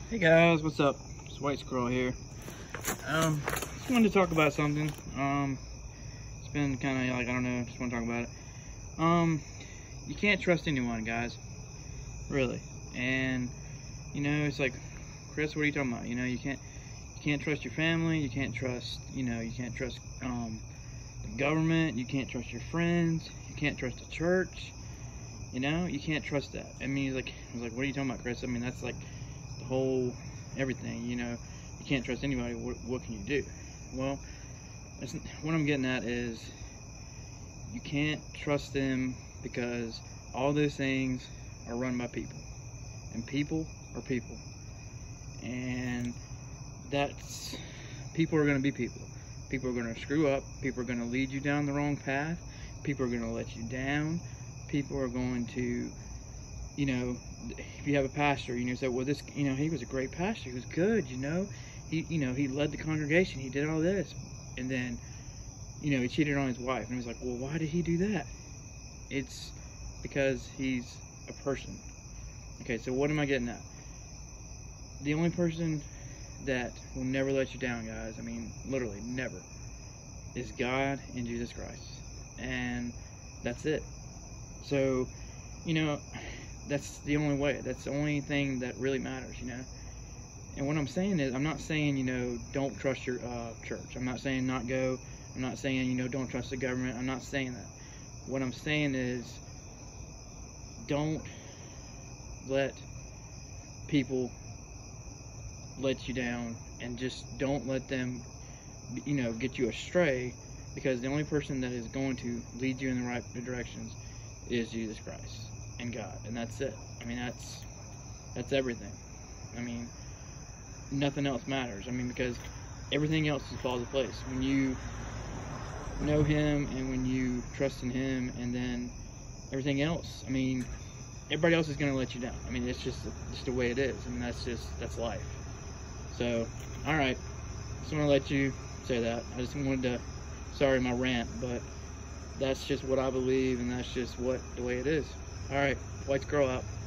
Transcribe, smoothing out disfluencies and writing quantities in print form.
Hey guys, what's up? It's White Squirrel here. Just wanted to talk about something. It's been kind of like, I don't know, just want to talk about it. You can't trust anyone, guys. Really. And, you know, it's like, Chris, what are you talking about? You know, you can't trust your family, you can't trust, you can't trust, the government, you can't trust your friends, you can't trust the church, you can't trust that. I mean, I was like, what are you talking about, Chris? I mean, that's like the whole everything, you can't trust anybody. What can you do? Well, what I'm getting at is you can't trust them because all those things are run by people, and people are people, and people are going to be people. People are going to screw up. People are going to lead you down the wrong path. People are going to let you down. People are going to, if you have a pastor, say, well, this, he was a great pastor. He was good, he led the congregation. He did all this. And then, he cheated on his wife. And he was like, well, why did he do that? It's because he's a person. Okay, so what am I getting at? The only person that will never let you down, guys, I mean, literally never, is God and Jesus Christ. And that's it. So, that's the only way. That's the only thing that really matters, And what I'm saying is, I'm not saying, don't trust your church. I'm not saying not go. I'm not saying, don't trust the government. I'm not saying that. What I'm saying is, don't let people let you down, and just don't let them, get you astray, because the only person that is going to lead you in the right directions is Jesus Christ and God, and that's it. I mean, that's everything. I mean, nothing else matters. I mean, because everything else falls into place when you know Him and when you trust in Him, and then everything else. I mean, everybody else is going to let you down. I mean, it's just the way it is. I mean, that's life. So, all right, just want to let you say that. I just wanted to, sorry my rant, but that's just what I believe, and that's just the way it is. All right, White Squirrel out.